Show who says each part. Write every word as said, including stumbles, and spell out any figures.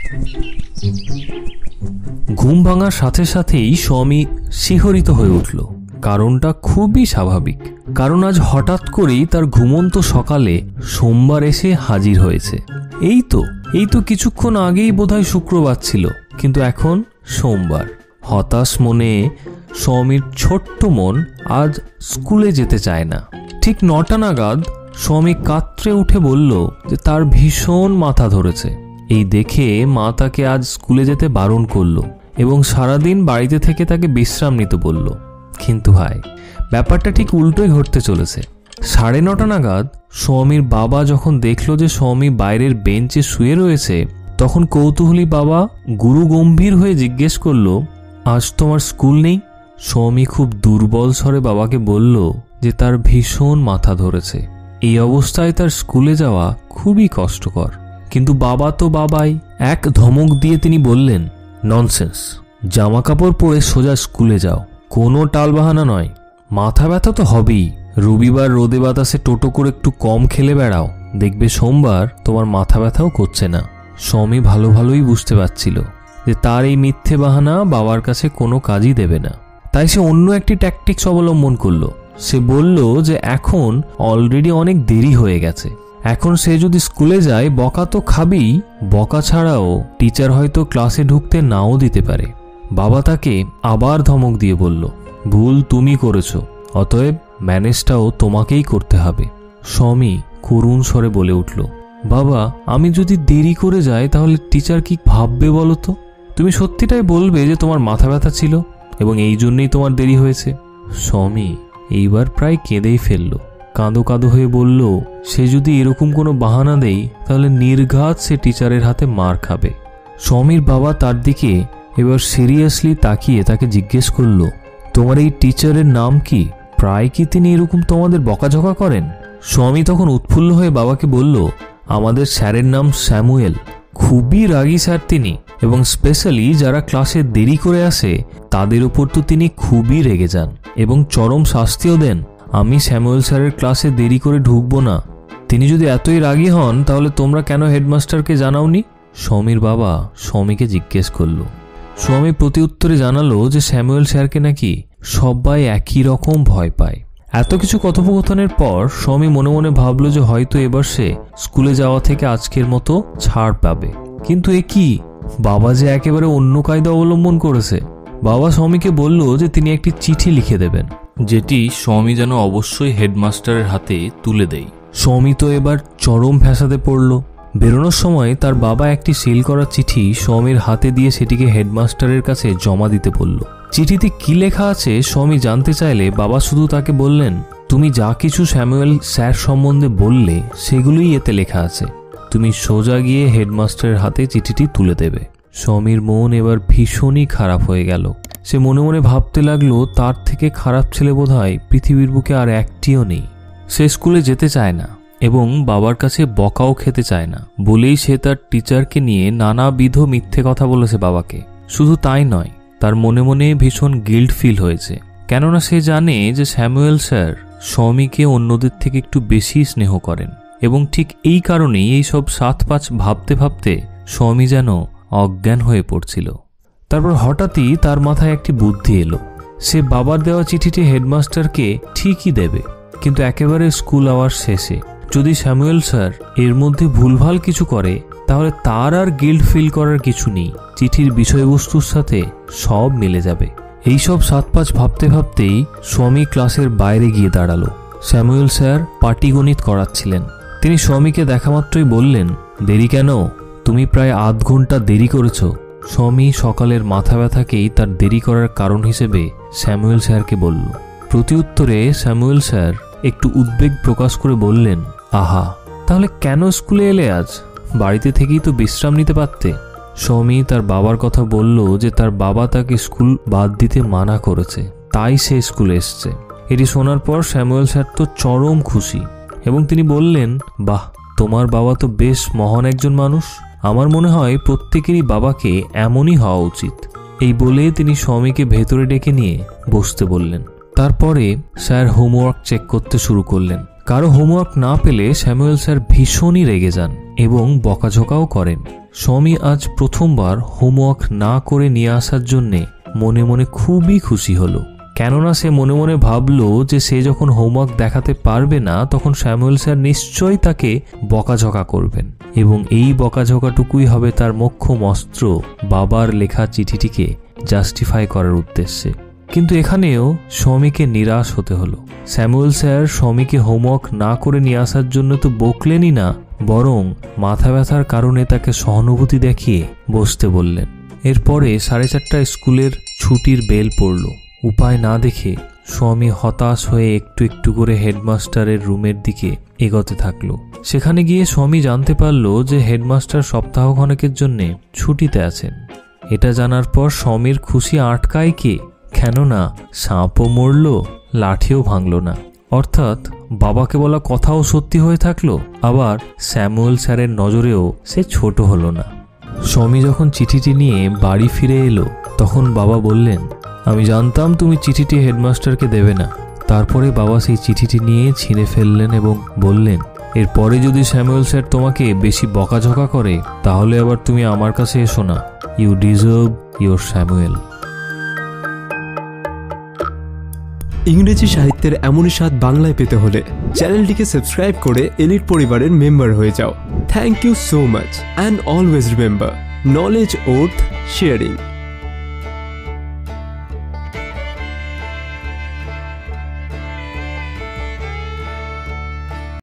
Speaker 1: ঘুম ভাঙার সাথে সাথেই স্বামী শিহরিত হয়ে উঠল। কারণটা খুবই স্বাভাবিক, কারণ আজ হঠাৎ করেই তার ঘুমন্ত সকালে সোমবার এসে হাজির হয়েছে। এই তো এই তো কিছুক্ষণ আগেই বোধহয় শুক্রবার ছিল, কিন্তু এখন সোমবার। হতাশ মনে স্বামীর ছোট্ট মন আজ স্কুলে যেতে চায় না। ঠিক নটা নাগাদ স্বামী কাতরে উঠে বলল যে তার ভীষণ মাথা ধরেছে। এই দেখে মা তাকে আজ স্কুলে যেতে বারণ করলো এবং সারাদিন বাড়িতে থেকে তাকে বিশ্রাম নিতে বলল। কিন্তু ভাই, ব্যাপারটা ঠিক উল্টোই ঘটতে চলেছে। সাড়ে নটা নাগাদ স্বামীর বাবা যখন দেখল যে স্বামী বাইরের বেঞ্চে শুয়ে রয়েছে, তখন কৌতূহলী বাবা গুরু গম্ভীর হয়ে জিজ্ঞেস করল, আজ তোমার স্কুল নেই? স্বামী খুব দুর্বল স্বরে বাবাকে বলল যে তার ভীষণ মাথা ধরেছে। এই অবস্থায় তার স্কুলে যাওয়া খুবই কষ্টকর। কিন্তু বাবা তো বাবাই। এক ধমক দিয়ে তিনি বললেন, ননসেন্স, জামা কাপড় পরে সোজা স্কুলে যাও, কোনো টালবাহানা নয়। মাথা ব্যথা তো হবেই, রবিবার রোদে বাতাসে টোটো করে একটু কম খেলে বেড়াও, দেখবে সোমবার তোমার মাথা ব্যথাও করছে না। স্বামী ভালো ভালোই বুঝতে পারছিল যে তার এই মিথ্যে বাহানা বাবার কাছে কোনো কাজই দেবে না। তাই সে অন্য একটি ট্যাকটিক্স অবলম্বন করলো। সে বলল যে এখন অলরেডি অনেক দেরি হয়ে গেছে, এখন সে যদি স্কুলে যায় বকা তো খাবেই, বকা ছাড়াও টিচার হয়তো ক্লাসে ঢুকতে নাও দিতে পারে। বাবা তাকে আবার ধমক দিয়ে বলল, ভুল তুমি করেছো, অতএব ম্যানেজটাও তোমাকেই করতে হবে। স্বামী করুণ স্বরে বলে উঠল, বাবা, আমি যদি দেরি করে যাই তাহলে টিচার কি ভাববে বলো তো? তুমি সত্যিটাই বলবে যে তোমার মাথা ব্যথা ছিল এবং এই জন্যই তোমার দেরি হয়েছে। স্বামী এইবার প্রায় কেঁদেই ফেলল। কাঁদো কাঁদো হয়ে বলল, সে যদি এরকম কোনো বাহানা দেয় তাহলে নির্ঘাত সে টিচারের হাতে মার খাবে। স্বামীর বাবা তার দিকে এবার সিরিয়াসলি তাকিয়ে তাকে জিজ্ঞেস করল, তোমার এই টিচারের নাম কি? প্রায় কি তিনি এরকম তোমাদের বকাঝকা করেন? স্বামী তখন উৎফুল্ল হয়ে বাবাকে বলল, আমাদের স্যারের নাম স্যামুয়েল। খুবই রাগী স্যার তিনি, এবং স্পেশালি যারা ক্লাসে দেরি করে আসে তাদের উপর তো তিনি খুবই রেগে যান এবং চরম শাস্তিও দেন। আমি স্যামুয়েল স্যারের ক্লাসে দেরি করে ঢুকবো না। তিনি যদি এতই রাগী হন তাহলে তোমরা কেন হেডমাস্টারকে জানাওনি? স্বামীর বাবা স্বামীকে জিজ্ঞেস করল। স্বামী প্রতি উত্তরে জানালো যে স্যামুয়েল স্যারকে নাকি সবাই একই রকম ভয় পায়। এত কিছু কথোপকথনের পর স্বামী মনে মনে ভাবল যে হয়তো এবার সে স্কুলে যাওয়া থেকে আজকের মতো ছাড় পাবে। কিন্তু এ কি, বাবা যে একেবারে অন্য কায়দা অবলম্বন করেছে। বাবা স্বামীকে বলল যে তিনি একটি চিঠি লিখে দেবেন, যেটি স্বামী যেন অবশ্যই হেডমাস্টারের হাতে তুলে দেয়। স্বামী তো এবার চরম ফ্যাসাদে পড়ল। বেরোনোর সময় তার বাবা একটি সিল করা চিঠি স্বামীর হাতে দিয়ে সেটিকে হেডমাস্টারের কাছে জমা দিতে বলল। চিঠিতে কি লেখা আছে স্বামী জানতে চাইলে বাবা শুধু তাকে বললেন, তুমি যা কিছু স্যামুয়েল স্যার সম্বন্ধে বললে সেগুলোই এতে লেখা আছে, তুমি সোজা গিয়ে হেডমাস্টারের হাতে চিঠিটি তুলে দেবে। স্বামীর মন এবার ভীষণই খারাপ হয়ে গেল। সে মনে মনে ভাবতে লাগলো, তার থেকে খারাপ ছেলে বোধহয় পৃথিবীর বুকে আর একটিও নেই। সে স্কুলে যেতে চায় না এবং বাবার কাছে বকাও খেতে চায় না বলেই সে তার টিচারকে নিয়ে নানাবিধ মিথ্যে কথা বলেছে বাবাকে। শুধু তাই নয়, তার মনে মনে ভীষণ গিল্ট ফিল হয়েছে, কেননা সে জানে যে স্যামুয়েল স্যার স্বামীকে অন্যদের থেকে একটু বেশি স্নেহ করেন এবং ঠিক এই কারণেই এই সব সাত পাঁচ ভাবতে ভাবতে স্বামী যেন অজ্ঞান হয়ে পড়ছিল। তারপর হঠাৎই তার মাথায় একটি বুদ্ধি এলো। সে বাবার দেওয়া চিঠিটি হেডমাস্টারকে ঠিকই দেবে, কিন্তু একেবারে স্কুল আওয়ার শেষে। যদি স্যামুয়েল স্যার এর মধ্যে ভুলভাল কিছু করে তাহলে তার আর গিল্ট ফিল করার কিছু নেই, চিঠির বিষয়বস্তুর সাথে সব মিলে যাবে। এইসব সাত পাঁচ ভাবতে ভাবতেই স্বামী ক্লাসের বাইরে গিয়ে দাঁড়ালো। স্যামুয়েল স্যার পাটিগণিত করাচ্ছিলেন। তিনি স্বামীকে দেখা মাত্রই বললেন, দেরি কেন? তুমি প্রায় আধ ঘন্টা দেরি করেছ। স্বামী সকালের মাথা ব্যথাকেই তার দেরি করার কারণ হিসেবে স্যামুয়েল স্যারকে বলল। প্রতি উত্তরে স্যামুয়েল স্যার একটু উদ্বেগ প্রকাশ করে বললেন, আহা, তাহলে কেন স্কুলে এলে আজ? বাড়িতে থেকেই তো বিশ্রাম নিতে পারতে। স্বামী তার বাবার কথা বলল যে তার বাবা তাকে স্কুল বাদ দিতে মানা করেছে, তাই সে স্কুলে এসছে। এটি শোনার পর স্যামুয়েল স্যার তো চরম খুশি এবং তিনি বললেন, বাহ, তোমার বাবা তো বেশ মহান একজন মানুষ। আমার মনে হয় প্রত্যেকেরই বাবাকে এমনই হওয়া উচিত। এই বলে তিনি স্বামীকে ভেতরে ডেকে নিয়ে বসতে বললেন। তারপরে স্যার হোমওয়ার্ক চেক করতে শুরু করলেন। কারো হোমওয়ার্ক না পেলে স্যামুয়েল স্যার ভীষণই রেগে যান এবং বকাঝকাও করেন। স্বামী আজ প্রথমবার হোমওয়ার্ক না করে নিয়ে আসার জন্যে মনে মনে খুবই খুশি হলো, কেননা সে মনে মনে ভাবলো যে সে যখন হোমওয়ার্ক দেখাতে পারবে না তখন স্যামুয়েল স্যার নিশ্চয়ই তাকে বকাঝকা করবেন এবং এই বকাঝকাটুকুই হবে তার মোক্ষম অস্ত্র বাবার লেখা চিঠিটিকে জাস্টিফাই করার উদ্দেশ্যে। কিন্তু এখানেও স্বামীকে নিরাশ হতে হলো। স্যামুয়েল স্যার স্বামীকে হোমওয়ার্ক না করে নিয়ে আসার জন্য তো বকলেনই না, বরং মাথা ব্যথার কারণে তাকে সহানুভূতি দেখিয়ে বসতে বললেন। এরপরে সাড়ে চারটায় স্কুলের ছুটির বেল পড়ল। উপায় না দেখে স্বামী হতাশ হয়ে একটু একটু করে হেডমাস্টারের রুমের দিকে এগোতে থাকলো। সেখানে গিয়ে স্বামী জানতে পারল যে হেডমাস্টার সপ্তাহখানেকের জন্য ছুটিতে আছেন। এটা জানার পর স্বামীর খুশি আটকায় কে, কেননা সাপও মরল, লাঠিও ভাঙল না। অর্থাৎ বাবাকে বলা কথাও সত্যি হয়ে থাকলো, আবার স্যামুয়েল স্যারের নজরেও সে ছোট হলো না। স্বামী যখন চিঠিটি নিয়ে বাড়ি ফিরে এলো তখন বাবা বললেন, আমি জানতাম তুমি চিঠিটি হেডমাস্টারকে দেবে না। তারপরে বাবা সেই চিঠিটি নিয়ে ছিঁড়ে ফেললেন এবং বললেন, এরপরে যদি স্যামুয়েল স্যার তোমাকে বেশি বকাঝকা করে তাহলে আবার তুমি আমার কাছে এসো না। You deserve your Samuel.
Speaker 2: ইংরেজি সাহিত্যের এমনই স্বাদ বাংলায় পেতে হলে চ্যানেলটিকে সাবস্ক্রাইব করে এলিট পরিবারের মেম্বার হয়ে যাও। Thank you so much and always remember, knowledge worth sharing.